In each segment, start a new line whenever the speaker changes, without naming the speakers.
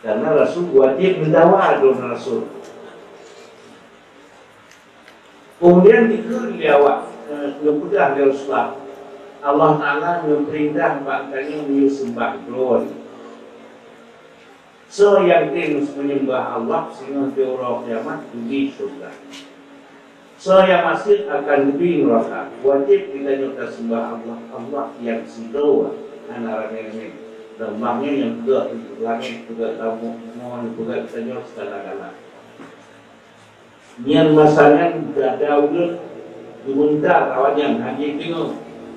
Karena Rasul wajib mendawa dengan Rasul. Kemudian dikul dia awak kemudian dia Rasulullah. Allah Ta'ala memerintah maknanya menyembah Ibrahim. So yang tin menyembah Allah sehingga di orang kiamat di surga. So yang masih akan lebih neraka. Wajib kita nyata sembah Allah. Allah yang sidoa antara ini. Lembahnya yang juga langit juga tamu mohon juga kita segala-gala. Yang masanya ada udah dimuntar awalnya haji tengok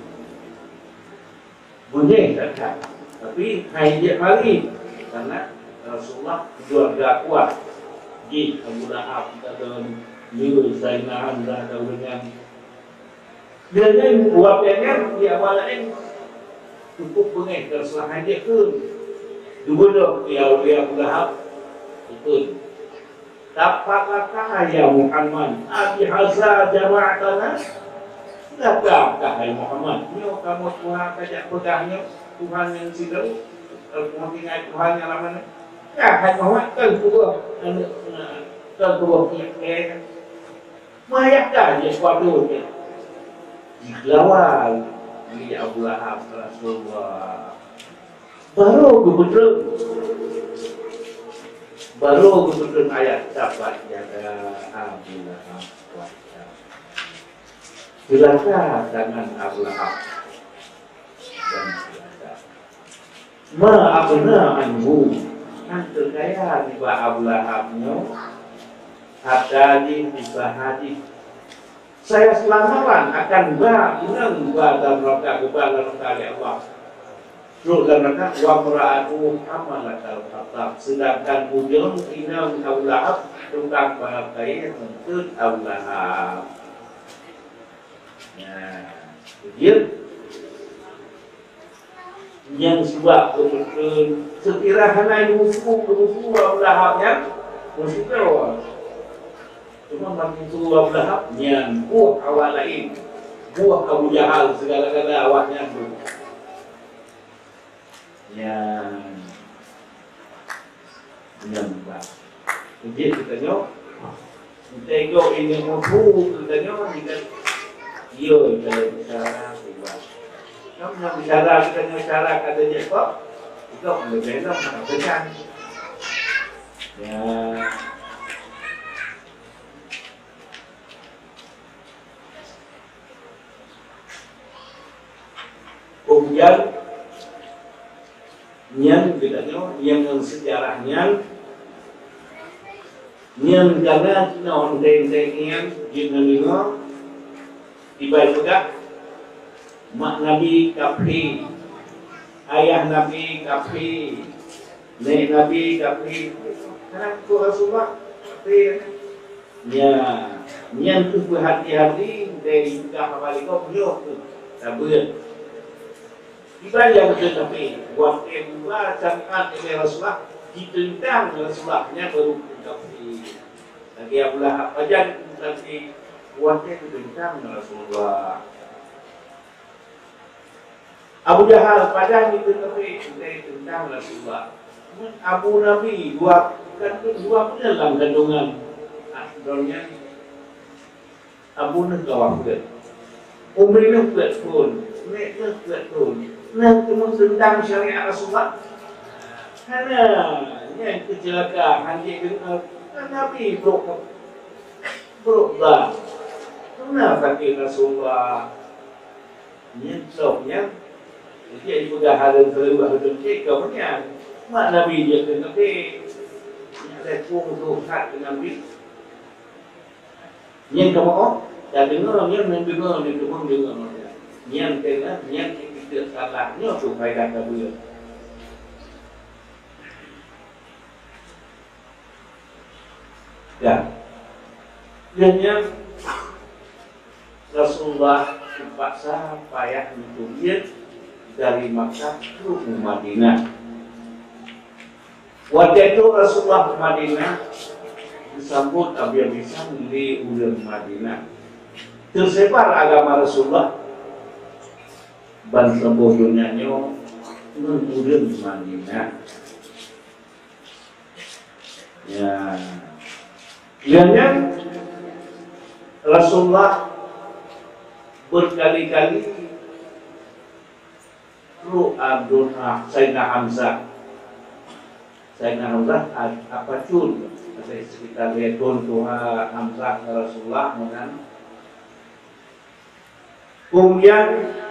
bunyi tak, tapi haji kali karena Rasulullah keluarga kuat di Abu Lahab atau Liu Zainal dan dengan dia ni buatnya dia awalnya cukup bunyi terselah haji tu dulu dia Abu Lahab itu Tapaklah ya Muhammad Abi Hazza jama'atana. Sudahkah hai Muhammad? Nyo kamu Tuhan kajak pegahnya Tuhan yang sidau. Kamu ingat Tuhan yang lama ni. Ya hai Muhammad kan dua kiai. Mayakkah dia suatu dia. Dilawan di Abu Lahab Rasulullah. Baru gubernur ayat dapat jaga Abu Lahab wajah. Silakan dengan Abu Lahab dan silakan. Ma'abna anhu antul kaya tiba Abu Lahabnya hadali hadis. Saya selamaran akan benar dan roka kepada Allah. Surga neraka wa mura'atu amalatal khatab. Sedangkan ujung inam Abu Lahab tukang pakai untuk Abu Lahab. Dia yang sebab kemudian sekiranya musuh Abu Lahab yang musuh teror. Cuma musuh Abu Lahab yang buah awal lain, buah Abu Jahal segala-gala awaknya tu. Yang menyembah. Jadi kita tengok ini musuh kita kita dia kalau bicara buat. Kamu nak bicara kita bicara katanya kok itu berbeda dengan ya. Kemudian yang bedanya yang sejarahnya yang karena non teng-tengian jenengan tiba-tiba mak Nabi kafir, ayah Nabi kafir, nenek Nabi kafir, karena Rasulullah kafir. Ya, yang tu berhati-hati dari kahwali kau punya tabur. Kita yang tetapi buat kedua cakap oleh Rasulullah ditentang Rasulullahnya baru kafir. Lagi Abu Lahab aja tapi buatnya ditentang Rasulullah. Abu Jahal padahal ditetapi ditentang Rasulullah. Abu Nabi dua pun dalam kandungan. Sebenarnya Abu Nabi Umrnya pun, mereka pun. Nah, kamu tentang syariat Rasulullah. Karena yang kecelakaan hanya dengan Nabi berubah. Kenapa kita Rasulullah nyentoknya? Jadi sudah hadir terubah betul kemudian mak Nabi dia tetapi ada pun hak dengan Nabi. Yang kamu dah dengar yang mendengar ni cuma dengar. Yang kena yang tidak salahnya supaya dah kabul. Ya. Yang Rasulullah terpaksa payah menjauh dari Makkah ke Madinah. Waktu itu Rasulullah ke Madinah disambut habis-habisan di udara Madinah. Tersebar agama Rasulullah bangsa bodohnya menurun Madinah. Ya. Kiranya Rasulullah berkali-kali Sayyidina Hamzah apa cun sekitar letun Tuhan Hamzah Rasulullah dengan kemudian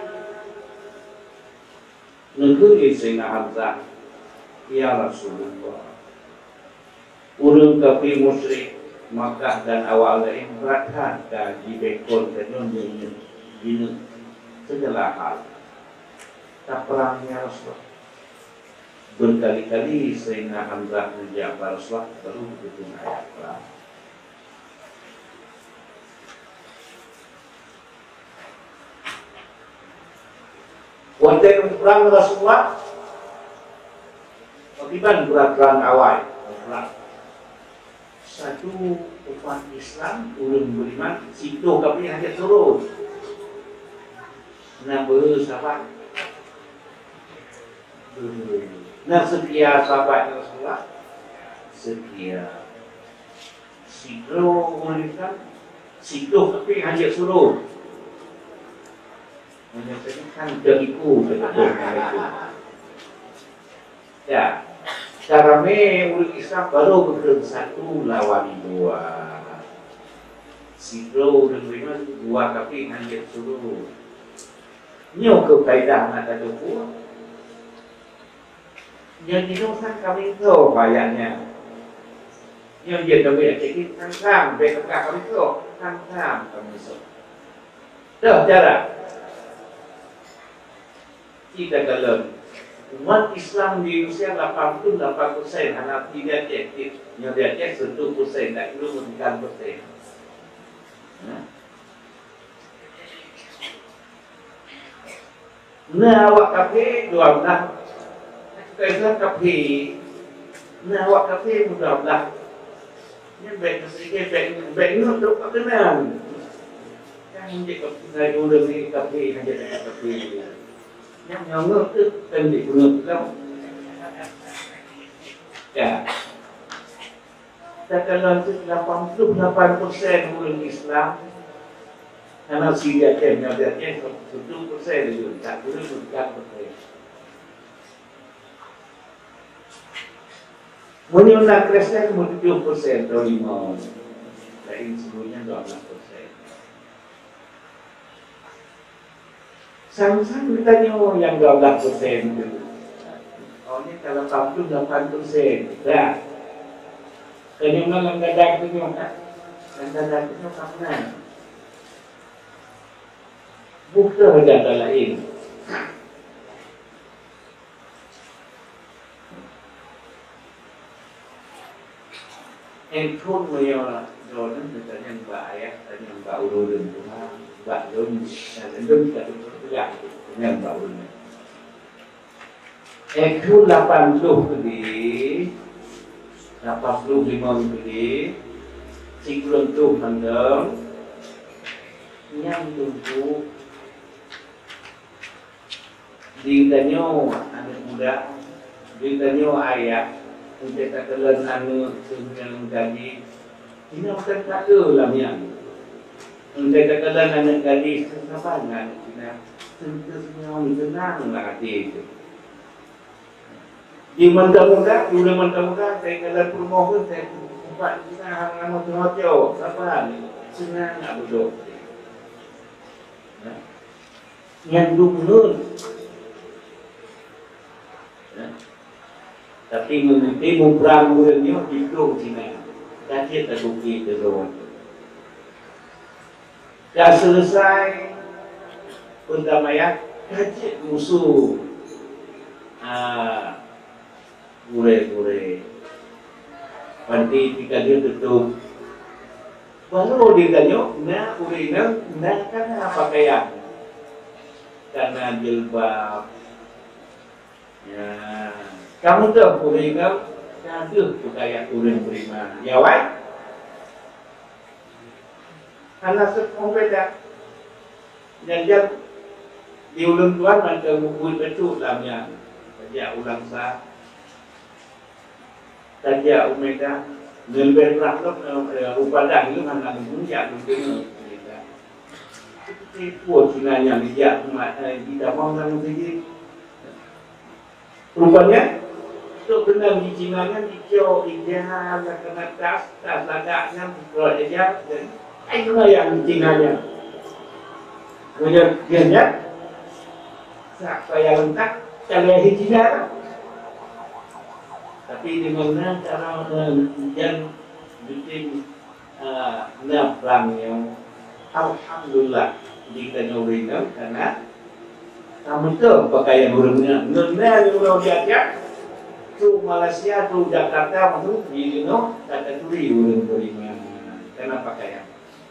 negeri Sayyidina Hamzah, ya Rasulullah, urang kafir musyrik Makkah dan awal lain beratkan gaji bekon dan bina segala hal. Tak perangnya Rasulullah. Berkali-kali Sayyidina Hamzah menjawab Rasulullah baru begitu ayat perang. Waktu perang Rasulullah, bagaimana berat-berat awal? Satu umat Islam ulun beriman situ kami hanya turun. Nah bersahabat, nah setia sahabat Rasulullah, setia. Situ mereka, situ kami hanya turun. Hanya kan jadiku ya. Cara umat Islam baru bergerak satu lawan dua. Sidro dan beriman dua kaki hanya suruh. Nyo ke kaidah nak ada buat. Yang dinusan kami tu bayarnya. Nyo dia kami cekik tangkam, bekak kami tu tangkam kami tu. Dah cara. Kita kalau umat Islam di Rusia 88% anak tidak aktif, yang dia aktif 1%, tak perlu 9%. Nah awak kafe 12, kita Islam kafe. Nah awak kafe 12. Ini baik sedikit, baik ni untuk kenal. Yang menjadi dari orang ni kafe hanya dekat kafe. Yang ngomong tu kan digunakan. Ya. Kalau 88% orang Islam, anak Syria yang ada 1% itu tak boleh berkat. Menyunak Kristen cuma 7% atau 5%. Lain sebelumnya 12%. Sama-sama ditanya yang 12% itu. Oh ini kalau 88%. Dah. Kenyang dalam dadak itu kan? Dan dadak itu kapan? Bukan ada lain. Handphone punya dolan misalnya mbak ayah dan mbak urun rumah, mbak don dan tidak tidak dengan mbak urun. Handphone 80 kali, 85 kali, siklon tu handam, yang tunggu ditanya anak muda, ditanya ayah. Untuk katakan anak yang gadis, ini bukan kata lah yang. Untuk katakan anak gadis, kenapa anak kita senang lah hati itu. Di muda-muda, saya kata permohon, saya buat kita hang hotel, kenapa senang nak duduk. Yang duduk tapi mengerti memperang mulanya hidup Cina. Kajian terbukti terus. Dah selesai perdamaian, kajian musuh. Gure. Nanti jika dia tutup, baru dia tanya, nak urina, nak karena pakaian, karena jilbab. Ya. Kamu tak boleh kau ada budaya turun beriman. Ya, why? Karena sekompeten. Jadi di ulun tuan macam buku betul dalamnya. Saja ulang sah. Saja umeda lebih berangkat upadan itu kan ada puncak itu seperti buat Cina dia tidak mau nanti rupanya itu benar di Cina nya hijau ideal kena tas ladaknya buat aja dan itu yang di Cina nya kemudian siapa yang lengkap cara di Cina tapi di mana cara yang bikin perang yang alhamdulillah kita nyobain karena kamu itu pakaian burungnya nunda yang mau diajak tu Malaysia tu Jakarta maksud di no kata turi burung burungnya karena pakaian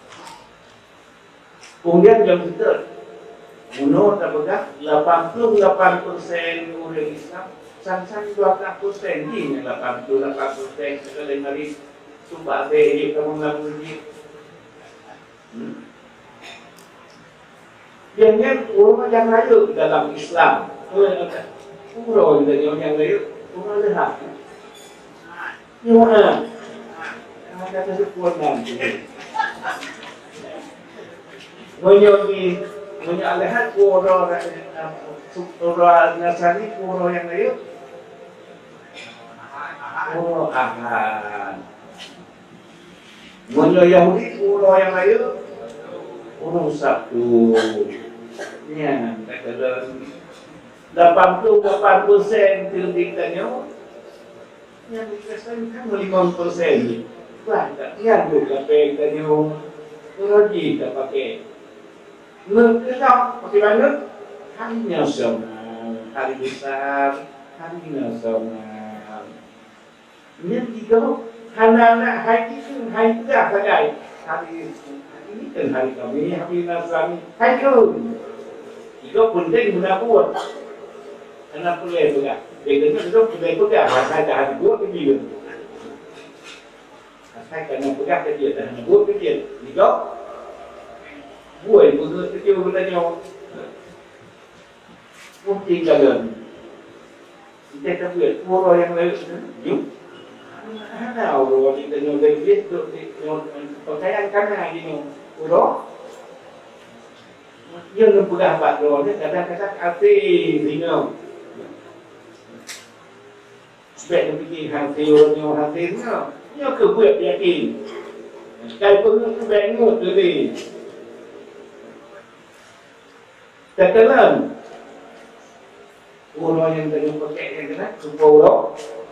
kemudian jam itu Uno terpegang 88% orang Islam sang-sang 20% ini 88% sekali hari sumpah ini kamu ngamuji Jangan ulama yang lain dalam Islam. Umroh yang lain, umroh lehat. Gimana? Ada kesempurnaan. Menyalehat umroh Nasrani, umroh yang lain, umroh Ahad. Yahudi, umroh yang lain, umroh Sabtu. Ya, dalam 88% tildiknya yang dikasih kan 50%. Wah, yang juga pakai uroji tak pakai. Kita pakai mana? Hari nasional, hari besar, hari nasional. Ini tiga anak-anak hari itu hari tiga pakai hari. Ini kan hari kami, hari Nasrani, hari itu. Itu penting guna buat. Anak boleh juga. Dia itu boleh juga. Saya dah buat begini. Saya kena pegang ke dia, dah buat ke dia. Itu buat itu kecil bertanya. Mungkin kalian. Kita tak buat orang yang lain. Jum. Ada orang kita nyolek dia tu, pakaian kanan ini, orang yang berpegang batu ni kadang-kadang hati bingung. Sebab dia fikir hati orang hati ni, dia kebuat yakin. Kalau pun tu bangun tu ni, katakan orang yang tengah pakai yang kena kumpul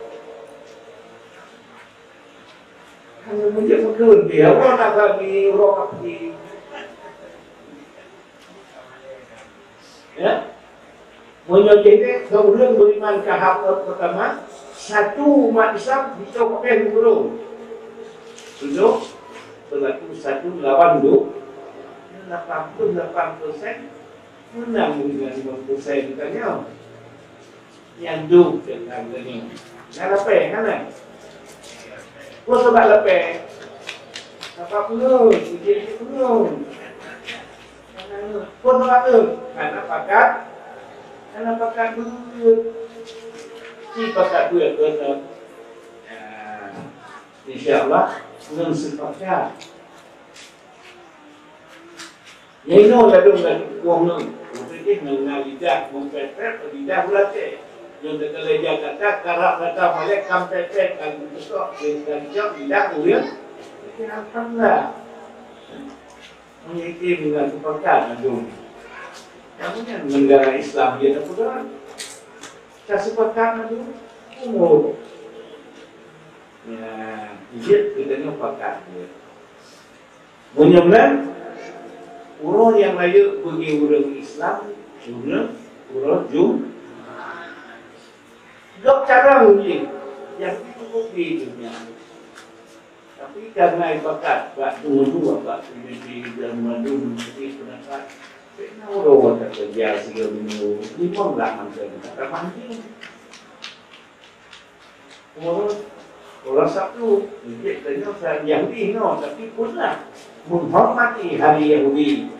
hanya menjadi kekun dia orang nak bagi orang kaki. Ya, menjadi kemudian beriman ke hak pertama satu umat Islam bisa pakai guru. Tujuh berlaku 1 lawan 2 88% menang dengan 50% katanya. Yang dua dengan ini. Dah lepas kan? Kau sebab lepas. Apa pun, jadi pun. Kau sebab tu, karena pakat dulu. Si pakat dua tu. InsyaAllah belum sepakat. Yang ini lah dong lagi uang ni. Mungkin mengenal lidah, mempepet lidah berlatih. Yang terkeleja kata, karab kata malek kampepet kan besok dan jauh lidah ulian. Ini alhamdulillah. Mengikuti dengan sepakat dong. Kamu yang negara Islam dia tak bergerak. Saya sepakat dong. Umur. Ya, dia kita ni pakat dia. Menyebabkan orang yang layak bagi orang Islam, orang Jum, dok cara mungkin yang itu di dunia. Tapi karena pakat, pak dua, pak di dalam madun seperti pendapat, kenapa orang kerja segala minggu, ini pun belakang saya kata mancing. Orang Sabtu, kita saya Yahudi no, tapi punlah menghormati hari Yahudi.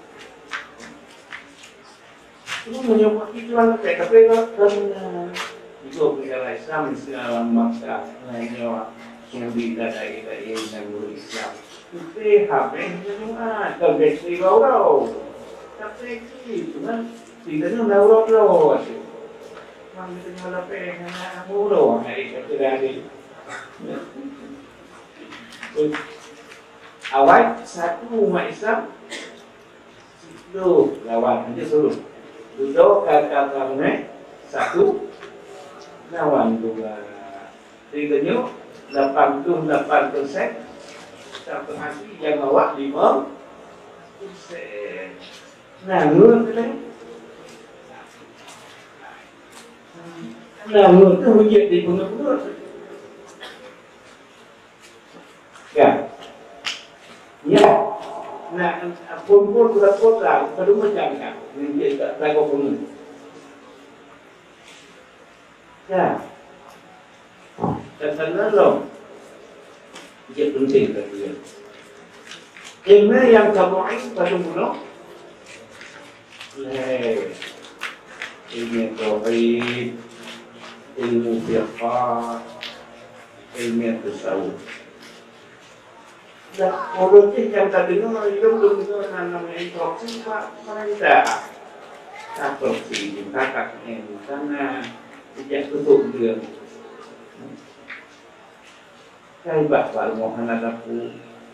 Itu menyebut tujuan mereka, tapi kan itu negara Islam segala maksa lainnya. sumbi dadai-dadai yang berislam. Kita habis semua, kabeh tiba-tiba. Tapi itu kan tidak tahu. Mang kita nyala pengen mulu hari kedari. Awal satu umat Islam itu lawan aja suruh. Duduk kata-katanya satu lawan dua. Tiganya 88%. Satu hati yang awak 5%. Nah, menurut kita menurut itu hujat di penurut. Ya. Ya. Nah, pun sudah kota, baru macam kan. Ini tak lagu pun. Ya. Dan lalu dia penting tadi. Ilmu yang kamu ingin pada mula. Ilmu tauhid, ilmu fiqh, ilmu tasawuf. Dan politik yang tadi itu belum namanya instruksi pak mereka. Instruksi kakaknya di sana tidak tutup dia. Saya bapak Muhammad aku.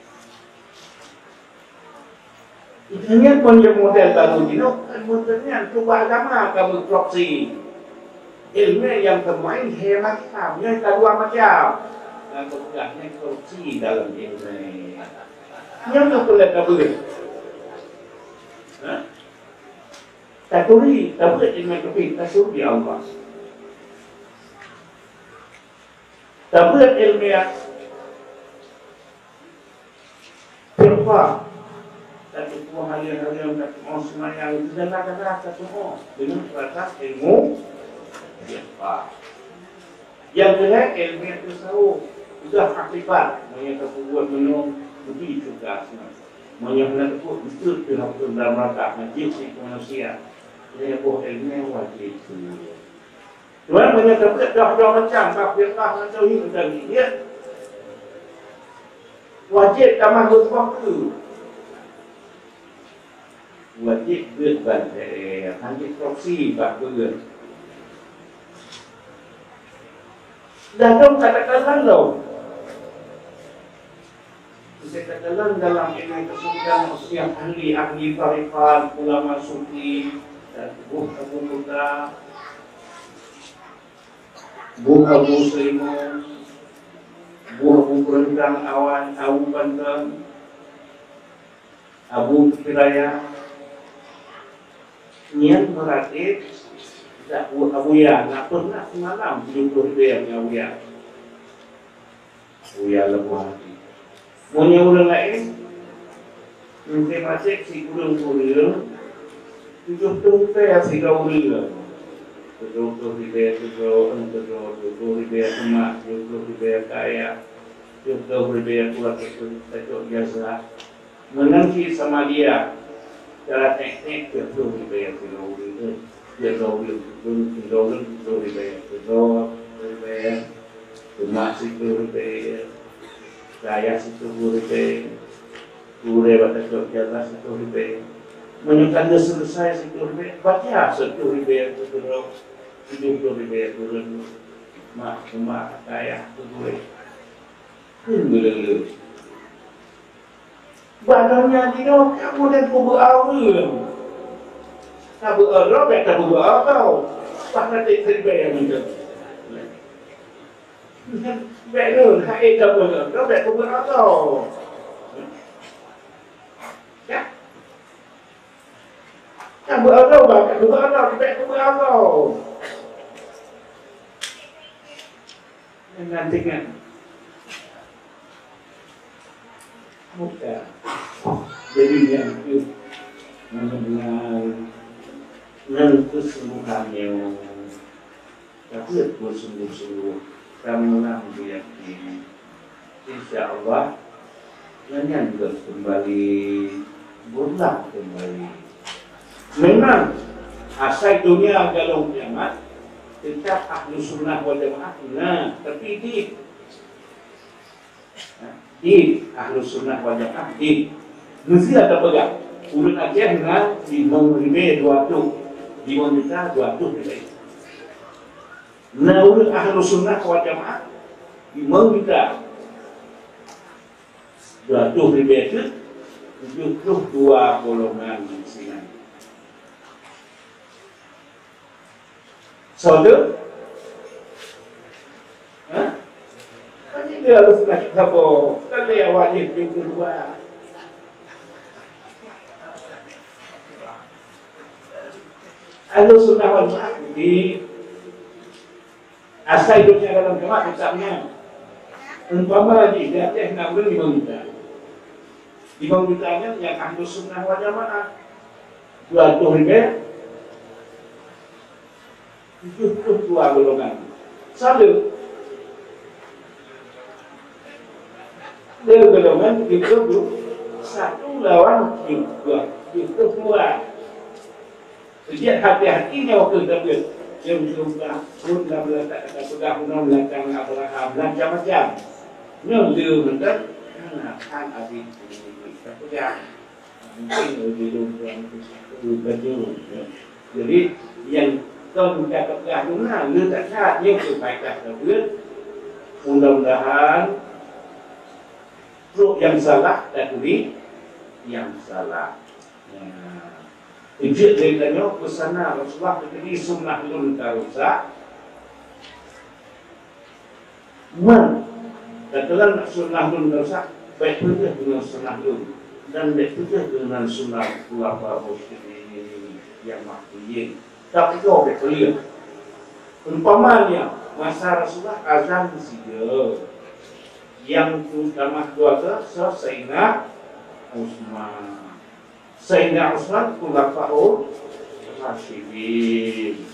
Ini punya model baru ini, modelnya coba agama kamu proksi. Ilmu yang bermain hemat kamu kedua macam. Dan kemudiannya korupsi dalam ilmu. Yang tak boleh kabur. Tak boleh ilmu kabur. Tak suruh Allah. Tak boleh ilmu yang firqa. Tapi semua hal-hal tak semua yang itu dan semua dengan batas ilmu firqa. Yang kedua ilmu yang tasawuf. Sudah akibat menyentuh buat minum lebih juga menyentuh itu betul betul dalam rangka mendidik manusia. Jadi buat ilmu wajib. Tuan menyentuh dah macam kafirah menjauhi dari dia wajib tamah waktu. Wajib berbandai hanya proksi bak ber. Dalam katakan lalu. Saya katakan dalam ilmu kesulitan yang ahli tarikat, ulama sufi, dan Abu Muda, Abu Sulaiman, Abu Berendang Awan, Abu Banten, Abu Firaya, niat meratib, Abu Ya, nak pernah semalam jumpa dia yang Abu Ya. Abu Ya lebuh hati. Punya orang lain, mungkin masih si kurang-kurang, tujuh saya si kau-kurang. Tujuh ribu, tujuh ribu emas, tujuh ribu kaya, tujuh ribu kuat, tujuh biasa. Menanti sama dia, cara teknik tujuh ribu si kau-kurang. Dia tujuh ribu, emas tujuh ribu. Saya situ gure batas jatah situ ribe. Menyukan dia selesai situ ribe, baca situ ribe itu ribe turun mak kaya tu gure. Gule. Badannya dia kemudian kubu awal. Kabu awal, kabu awal. Pakai ribe yang itu. Betul, hai kamu tu, betul betul. Ya, kamu betul, betul betul. Nanti kan, muka, jadi yang itu mengenal kesembuhannya, tapi bersungguh-sungguh. Kamu meyakini, insya Allah, jangan kembali pulang kembali. Memang asal dunia galau kiamat, kita ahlu sunnah wal jamaah. Nah, tapi Di Ahlus Sunnah wal Jamaah di mesti ada pegang. Ulun Aceh dengan di Mengribe 200, di Mengribe 200 lebih. Nah, ulun Ahlus Sunnah wal Jamaah di Mengribe 200 lebih itu 72 golongan di sini. Saudara, dia harus nak apa? Kan dia wajib yang kedua. Ahlus Sunnah wal Jamaah di asal hidupnya dalam jemaah ucapnya umpama lagi di Aceh 65 juta. 5 jutanya yang Ahlus Sunnah wal Jamaah 200 72 golongan. Satu dia golongan itu satu lawan dua itu dua. Sejak hati-hatinya waktu tersebut yang berubah pun dah meletak kata sudah pun meletak Abraham macam-macam. Dia mendak kan adik sudah mungkin lebih jadi yang kau minta kepegahan dia tak saat dia kebaikan tersebut. Mudah-mudahan yang salah dan ini yang salah. Ijik ceritanya kesana Rasulullah ketika sunnah belum terusak. Katakan sunnah belum terusak, baik juga dengan sunnah belum dan baik juga dengan sunnah khulafaur rasyidin yang makhluk. Tapi kau betul. Umpamanya masa Rasulullah azan siga yang utama keluarga Sayyidina Utsman. Sayyidina Utsman khulafaur rasyidin.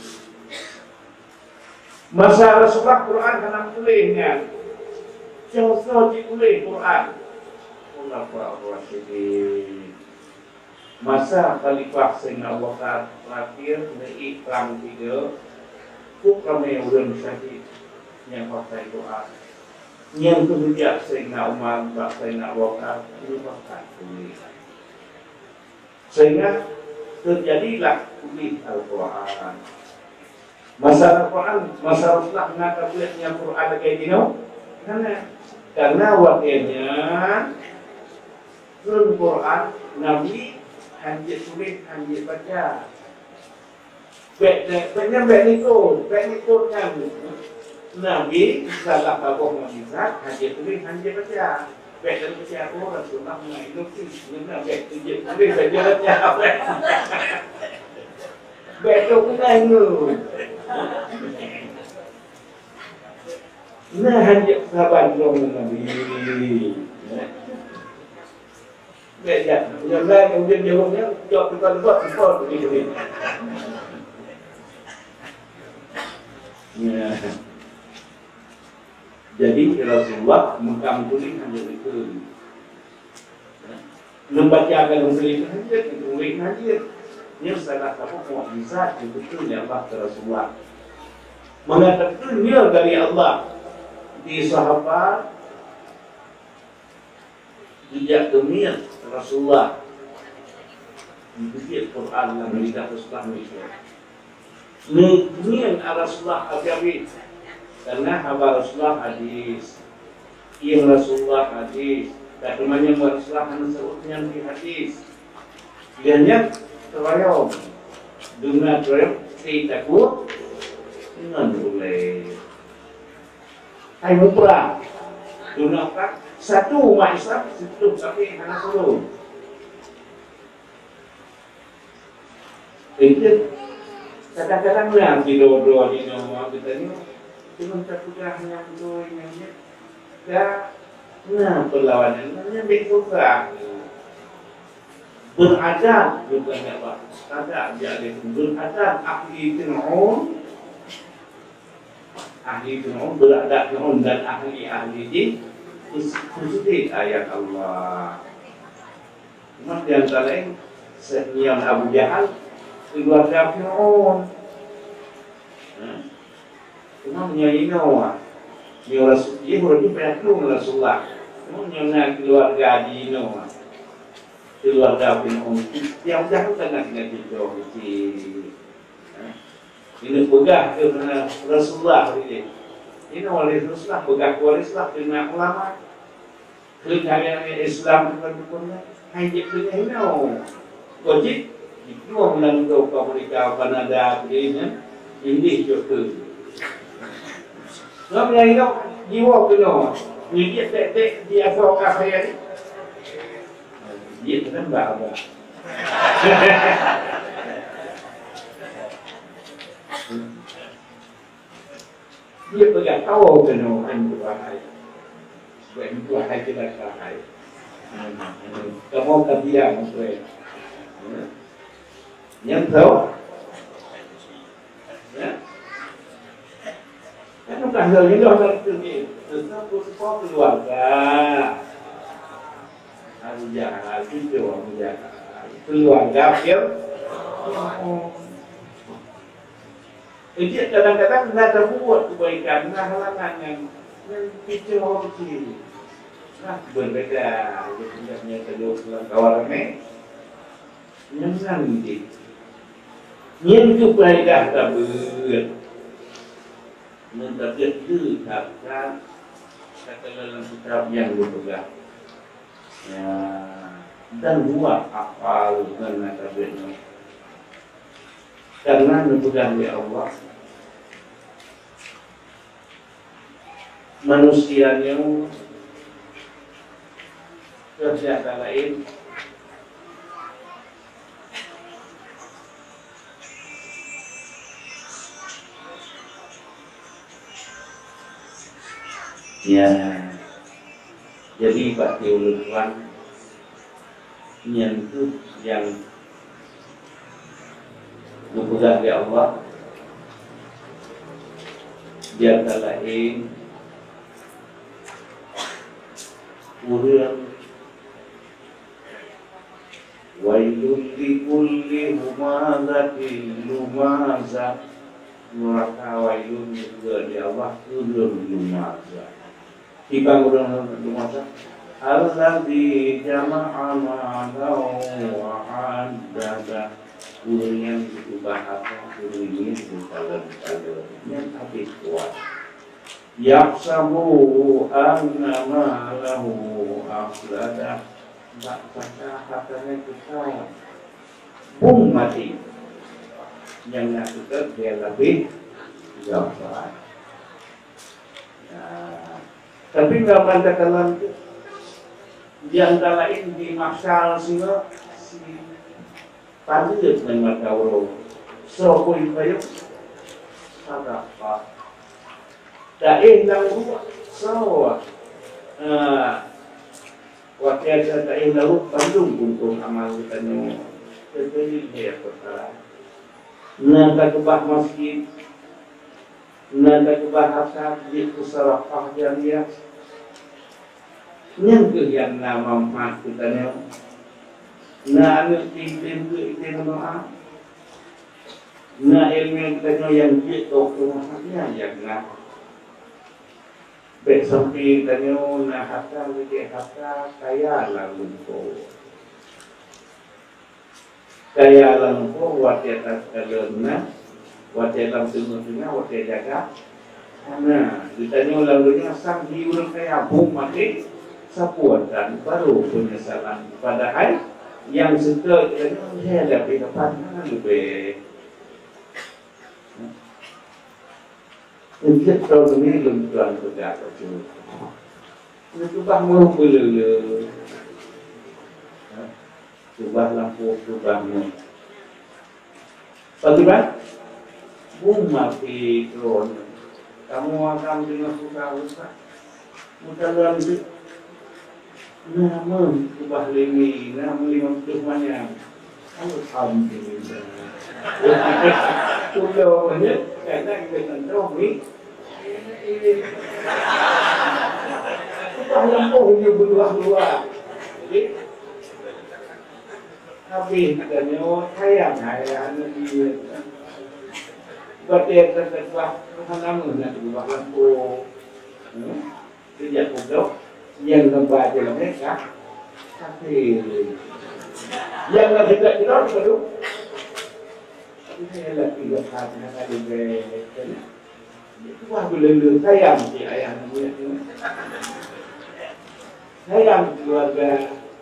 Masa Rasulullah Quran kena tulisnya. Jauh-jauh ditulis Quran. Khulafaur rasyidin. Masa Khalifah Sayyidina Abu Bakar terakhir dari perang 3 ramai orang syahid yang pakai doa. Yang kemudian Sayyidina Umar, Sayyidina Abu Bakar itu pakai tulis. Sehingga terjadilah tulis Al-Quran. Masa Al-Quran, masa Rasulullah mengatakan Quran kayak gini, karena wakilnya turun Quran Nabi hanya tulis, hanya baca. Baik ikut kan. Nabi salah kabur mujizat, hanya tulis, hanya baca. Baik dan baca aku Rasulullah mengajar sih, baik tulis saja baca. Baik tu bukan tu. Nah hanya sahabat dong Nabi. Baik ya, yang lain kemudian jawabnya jawab buat begitu. Ya. Jadi Rasulullah mengkampuni hanya itu. Membacakan usul itu hanya ini salah satu mukjizat yang betul yang Allah ke Rasulullah. Mengatakannya dari Allah di sahabat sejak demikian Rasulullah di Quran yang kita Rasulullah Malaysia. Demikian Rasulullah Al-Jabir karena habar Rasulullah hadis, yang Rasulullah hadis, dan temannya Rasulullah sebutnya di hadis. Lihatnya terbayang dengan terbayang ceritaku dengan boleh. Hai mumpra, gunakan satu umat Islam sebelum sampai anak sulung. Itu kadang-kadang lah di doa di nama kita ni cuma terpudahnya itu ini dah. Nah perlawanan namanya berkuasa. Beradab bukan apa? Ada dia beradab ahli Fir'aun. Ahli Fir'aun beradab Fir'aun dan ahli di ikuti ayat Allah. Cuma di antara lain sekian Abu Jahal keluarga Fir'aun. Cuma menyanyi Noah. Dia Rasulullah Rasulullah Mengenai keluarga Dino, keluarga bin yang jauh sangat dengan Dino ini pegah ke Rasulullah ini oleh Rasulullah pegah Rasulullah dengan ulama kerana Islam bukan hanya kerana wajib itu menanggung mereka Kanada ini juga sebab yang itu jiwa kena dia tak dia asal kafir dia kan bahagia dia pegang tahu kena kan bahaya sebab itu bahaya kita bahaya kamu kerja maksudnya yang tahu ya kan bukan hal ini orang ini tentang protokol keluarga harus jaga itu orang jaga keluarga Jadi kadang-kadang tidak terbuat kebaikan, halangan yang picu orang kiri. Berbeda, jadi kedua kawan ini, yang nanti, yang kebaikan terbuat, menterjemah itu kata dalam kitab yang berpegang, dan buat apa dengan terjemah. Karena berpegang di Allah manusianya kerja lain ya jadi Pak Tiuluan nyentuh yang berpegang di Allah dia lain urang wailul likulli humazatin lumazah neraka wailun juga di Allah urang lumazah tiba urang lumazah alladzi jama'a ma'ahu wa 'addada yang diubah apa ini bukan yang habis kuat yaksabu annama lahu akhlada tak kata katanya kita mati yang nakut dia lebih gampang tapi nggak pada kalam di antara ini di maksal si tadi dengan mata so pun bayu ada apa dain lang so waktu ada dain lalu bandung untuk amal kita ni jadi dia perkara nak kebah masjid nak kebah hasad di pusara pahjariah yang yang nama mat kita ni na anu tim ke itu nama na ilmu kita yang gitu rumahnya yang na besampi tanyo na hata lagi hata kaya lang po wati atas kalona wati alam sunod-sunod wati jaga na ditanyo lalunya sang hiurang kaya bung mati sa puwatan baru penyesalan padahal yang suka saya ada pendapat lebih untuk tahun ini belum tuan kerja tu, itu bangun belu, ubah lampu, bangun. Bagaimana? Mati drone, kamu akan dengan susah-susah, mudah lanjut. Nama ubah limi, nama 50 banyak. Alhamdulillah. Pulau banyak, karena kita tahu ni. Ubah lampu dia berluar-luar. Jadi, habis katanya sayang dia. Buat dia tertebak, nama nak ubah lampu. Sejak pulau. yang membaca mereka, tapi yang lebih kita perlu. Tapi saya lagi lepas nak ada betul. Itu wah bila sayang si ayah dia tu. Sayang keluarga.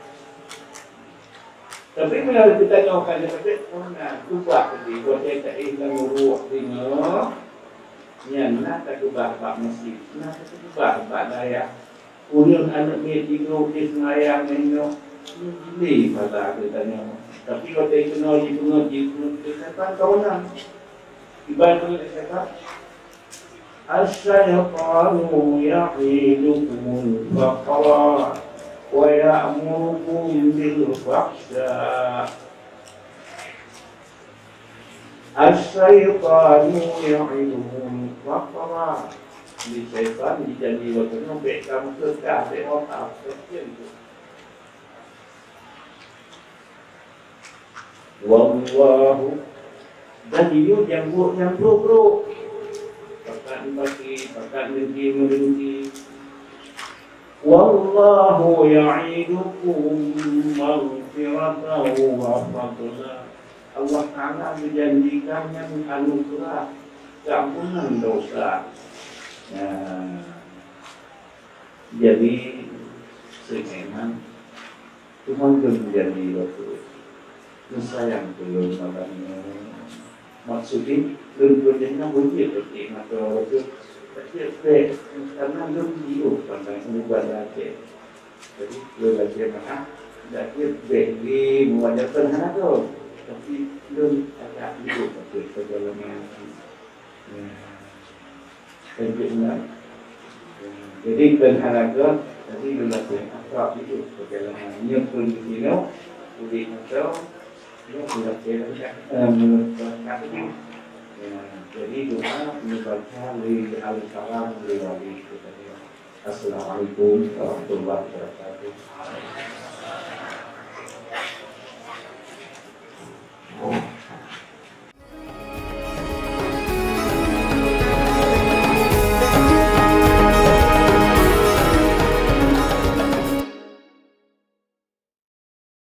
Tapi bila kita nyokan dia mana ubah tadi buat saya tak hilang ruh tengok. Yang nak tak ubah masjid, nak tak ubah daya. Kemudian anak dia tidur di semayang tengok. Ini pada katanya. Tapi kalau dia kenal dia kata kawanan. Ibarat dia kata As-syaiqanu ya'idukumul faqra wa ya'murukum bil fahsya. As-syaiqanu ya'idukumul faqra. Di syaitan dijanji waktu nombek kamu kekah di otak kecil itu. Wallahu dan dia yang buruk pekan bagi pekan merinci wallahu ya'idukum maghfiratahu wa fadla. Allah Ta'ala menjanjikan yang anugerah keampunan dosa. Jadi memang Tuhan menjadi waktu sayang belum makanya maksudnya berikutnya bunyi seperti atau kecil karena belum hidup tentang ibadah ke jadi belajar mana jadi bagi mewajibkan hal itu tapi belum ada hidup seperti perjalanan jadi berharga jadi belajar apa itu perjalanan yang pun di atau ini sudah menurut kami. Jadi doa membaca li al-kalam li wali. Assalamualaikum warahmatullahi wabarakatuh.